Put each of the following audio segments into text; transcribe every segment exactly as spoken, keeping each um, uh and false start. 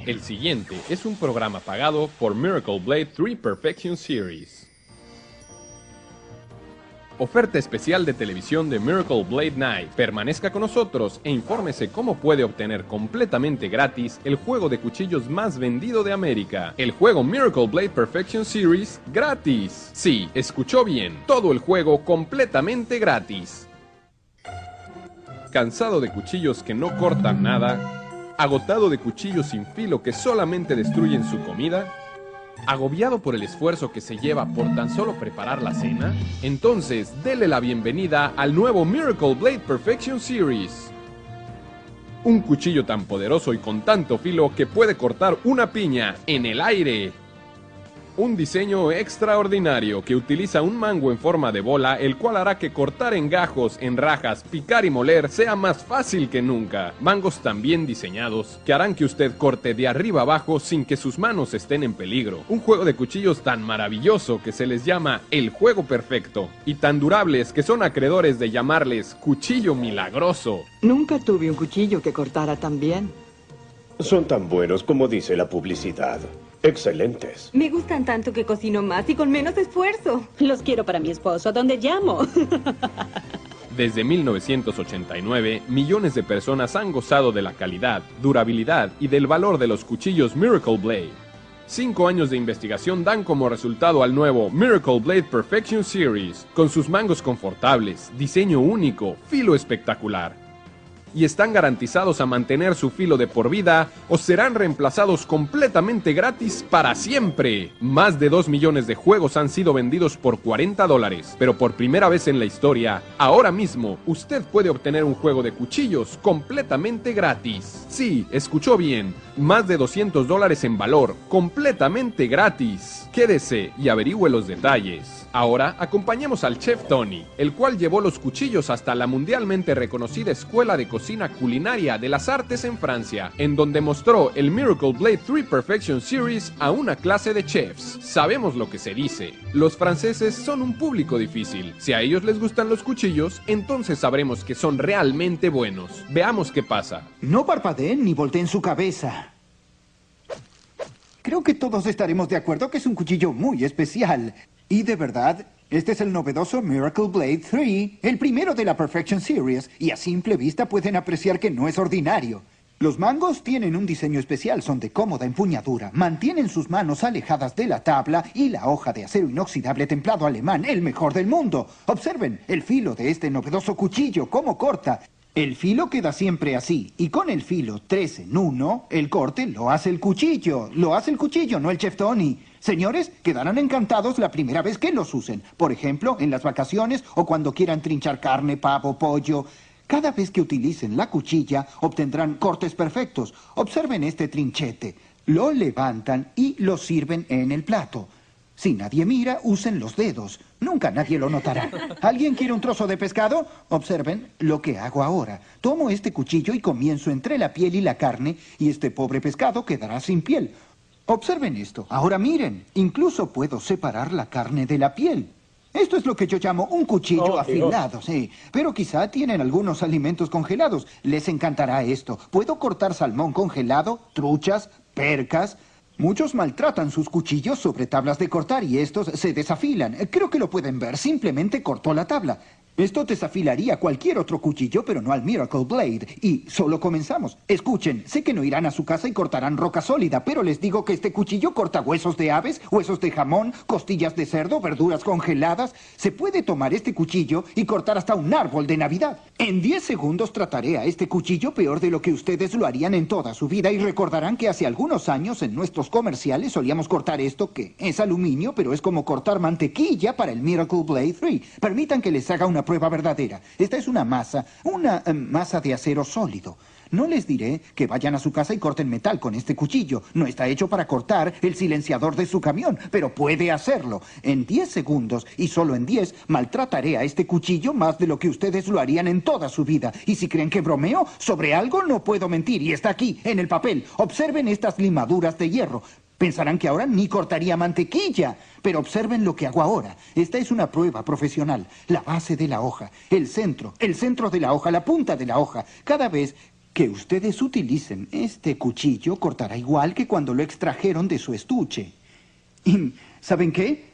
El siguiente es un programa pagado por Miracle Blade tres Perfection Series. Oferta especial de televisión de Miracle Blade Night. Permanezca con nosotros e infórmese cómo puede obtener completamente gratis el juego de cuchillos más vendido de América. El juego Miracle Blade Perfection Series gratis. Sí, escuchó bien. Todo el juego completamente gratis. ¿Cansado de cuchillos que no cortan nada? ¿Agotado de cuchillos sin filo que solamente destruyen su comida? ¿Agobiado por el esfuerzo que se lleva por tan solo preparar la cena? Entonces, dele la bienvenida al nuevo Miracle Blade Perfection Series. Un cuchillo tan poderoso y con tanto filo que puede cortar una piña en el aire. Un diseño extraordinario que utiliza un mango en forma de bola, el cual hará que cortar en gajos, en rajas, picar y moler sea más fácil que nunca. Mangos tan bien diseñados que harán que usted corte de arriba abajo sin que sus manos estén en peligro. Un juego de cuchillos tan maravilloso que se les llama el juego perfecto y tan durables que son acreedores de llamarles cuchillo milagroso. Nunca tuve un cuchillo que cortara tan bien. Son tan buenos como dice la publicidad. Excelentes. Me gustan tanto que cocino más y con menos esfuerzo. Los quiero para mi esposo, ¿a dónde llamo? Desde mil novecientos ochenta y nueve, millones de personas han gozado de la calidad, durabilidad y del valor de los cuchillos Miracle Blade. Cinco años de investigación dan como resultado al nuevo Miracle Blade Perfection Series, con sus mangos confortables, diseño único, filo espectacular. Y están garantizados a mantener su filo de por vida o serán reemplazados completamente gratis para siempre. Más de dos millones de juegos han sido vendidos por cuarenta dólares, pero por primera vez en la historia, ahora mismo, usted puede obtener un juego de cuchillos completamente gratis. Sí, escuchó bien, más de doscientos dólares en valor, completamente gratis. Quédese y averigüe los detalles. Ahora acompañemos al chef Tony, el cual llevó los cuchillos hasta la mundialmente reconocida Escuela de Cocina Culinaria de las Artes en Francia, en donde mostró el Miracle Blade tres Perfection Series a una clase de chefs. Sabemos lo que se dice, los franceses son un público difícil. Si a ellos les gustan los cuchillos, entonces sabremos que son realmente buenos. Veamos qué pasa. No parpadeen ni volteen su cabeza. Creo que todos estaremos de acuerdo que es un cuchillo muy especial. Y de verdad, este es el novedoso Miracle Blade tres, el primero de la Perfection Series, y a simple vista pueden apreciar que no es ordinario. Los mangos tienen un diseño especial, son de cómoda empuñadura, mantienen sus manos alejadas de la tabla y la hoja de acero inoxidable templado alemán, el mejor del mundo. Observen el filo de este novedoso cuchillo, cómo corta. El filo queda siempre así, y con el filo tres en uno, el corte lo hace el cuchillo. Lo hace el cuchillo, no el chef Tony. Señores, quedarán encantados la primera vez que los usen. Por ejemplo, en las vacaciones o cuando quieran trinchar carne, pavo, pollo. Cada vez que utilicen la cuchilla, obtendrán cortes perfectos. Observen este trinchete. Lo levantan y lo sirven en el plato. Si nadie mira, usen los dedos. Nunca nadie lo notará. ¿Alguien quiere un trozo de pescado? Observen lo que hago ahora. Tomo este cuchillo y comienzo entre la piel y la carne, y este pobre pescado quedará sin piel. Observen esto. Ahora miren, incluso puedo separar la carne de la piel. Esto es lo que yo llamo un cuchillo oh, afilado, sí. Pero quizá tienen algunos alimentos congelados. Les encantará esto. Puedo cortar salmón congelado, truchas, percas. Muchos maltratan sus cuchillos sobre tablas de cortar y estos se desafilan. Creo que lo pueden ver. Simplemente cortó la tabla. Esto desafilaría cualquier otro cuchillo, pero no al Miracle Blade. Y solo comenzamos. Escuchen, sé que no irán a su casa y cortarán roca sólida, pero les digo que este cuchillo corta huesos de aves, huesos de jamón, costillas de cerdo, verduras congeladas. Se puede tomar este cuchillo y cortar hasta un árbol de Navidad. En diez segundos trataré a este cuchillo peor de lo que ustedes lo harían en toda su vida y recordarán que hace algunos años en nuestros comerciales solíamos cortar esto, que es aluminio, pero es como cortar mantequilla para el Miracle Blade tres. Permitan que les haga una prueba verdadera. Esta es una masa, una eh, masa de acero sólido. No les diré que vayan a su casa y corten metal con este cuchillo. No está hecho para cortar el silenciador de su camión, pero puede hacerlo. En diez segundos, y solo en diez, maltrataré a este cuchillo más de lo que ustedes lo harían en toda su vida. Y si creen que bromeo, sobre algo no puedo mentir, y está aquí, en el papel. Observen estas limaduras de hierro. Pensarán que ahora ni cortaría mantequilla, pero observen lo que hago ahora. Esta es una prueba profesional. La base de la hoja, el centro, el centro de la hoja, la punta de la hoja. Cada vez que ustedes utilicen este cuchillo cortará igual que cuando lo extrajeron de su estuche. Y, ¿saben qué?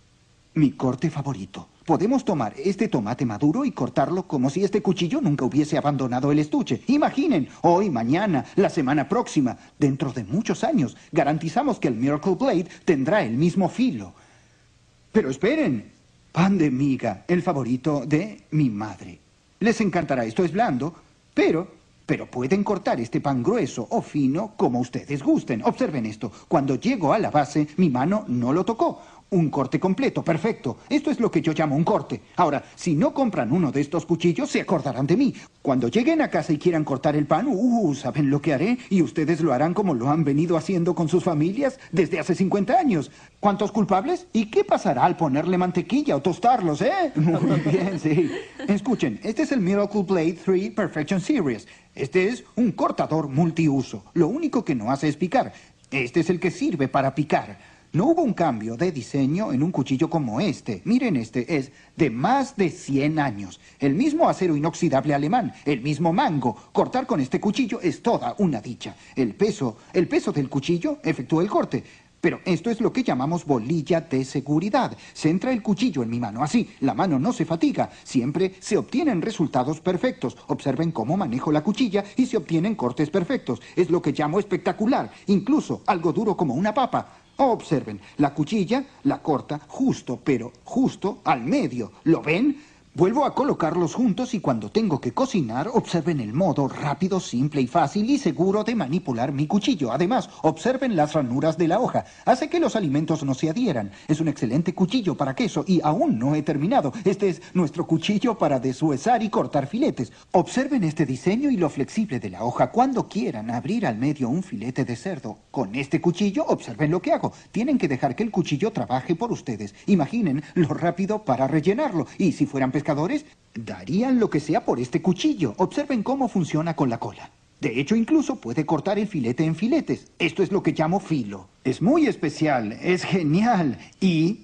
Mi corte favorito. Podemos tomar este tomate maduro y cortarlo como si este cuchillo nunca hubiese abandonado el estuche. Imaginen, hoy, mañana, la semana próxima, dentro de muchos años, garantizamos que el Miracle Blade tendrá el mismo filo. Pero esperen, pan de miga, el favorito de mi madre. Les encantará, esto es blando, pero... Pero pueden cortar este pan grueso o fino como ustedes gusten. Observen esto. Cuando llego a la base, mi mano no lo tocó. Un corte completo, perfecto. Esto es lo que yo llamo un corte. Ahora, si no compran uno de estos cuchillos, se acordarán de mí. Cuando lleguen a casa y quieran cortar el pan, uh, ¿saben lo que haré? Y ustedes lo harán como lo han venido haciendo con sus familias desde hace cincuenta años. ¿Cuántos culpables? ¿Y qué pasará al ponerle mantequilla o tostarlos, eh? Muy bien, sí. Escuchen, este es el Miracle Blade tres Perfection Series. Este es un cortador multiuso. Lo único que no hace es picar. Este es el que sirve para picar. No hubo un cambio de diseño en un cuchillo como este. Miren, este es de más de cien años. El mismo acero inoxidable alemán, el mismo mango. Cortar con este cuchillo es toda una dicha. El peso, el peso del cuchillo efectúa el corte. Pero esto es lo que llamamos bolilla de seguridad. Se entra el cuchillo en mi mano así. La mano no se fatiga. Siempre se obtienen resultados perfectos. Observen cómo manejo la cuchilla y se obtienen cortes perfectos. Es lo que llamo espectacular. Incluso algo duro como una papa. Observen, la cuchilla la corta justo, pero justo al medio. ¿Lo ven? Vuelvo a colocarlos juntos y cuando tengo que cocinar, observen el modo rápido, simple y fácil y seguro de manipular mi cuchillo. Además, observen las ranuras de la hoja. Hace que los alimentos no se adhieran. Es un excelente cuchillo para queso y aún no he terminado. Este es nuestro cuchillo para deshuesar y cortar filetes. Observen este diseño y lo flexible de la hoja. Cuando quieran abrir al medio un filete de cerdo con este cuchillo, observen lo que hago. Tienen que dejar que el cuchillo trabaje por ustedes. Imaginen lo rápido para rellenarlo. Y si fueran pescadores, darían lo que sea por este cuchillo. Observen cómo funciona con la cola. De hecho, incluso puede cortar el filete en filetes. Esto es lo que llamo filo. Es muy especial, es genial. Y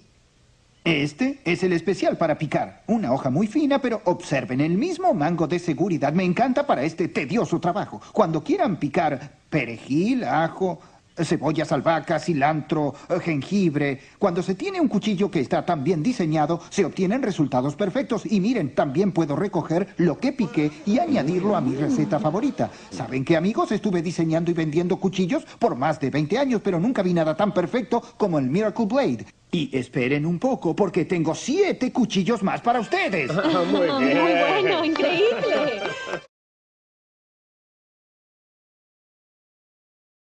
este es el especial para picar. Una hoja muy fina, pero observen, el mismo mango de seguridad me encanta para este tedioso trabajo. Cuando quieran picar perejil, ajo, cebollas, albahaca, cilantro, jengibre. Cuando se tiene un cuchillo que está tan bien diseñado, se obtienen resultados perfectos. Y miren, también puedo recoger lo que piqué y añadirlo a mi receta favorita. ¿Saben qué, amigos? Estuve diseñando y vendiendo cuchillos por más de veinte años, pero nunca vi nada tan perfecto como el Miracle Blade. Y esperen un poco, porque tengo siete cuchillos más para ustedes. Ah, muy bien. Muy bueno,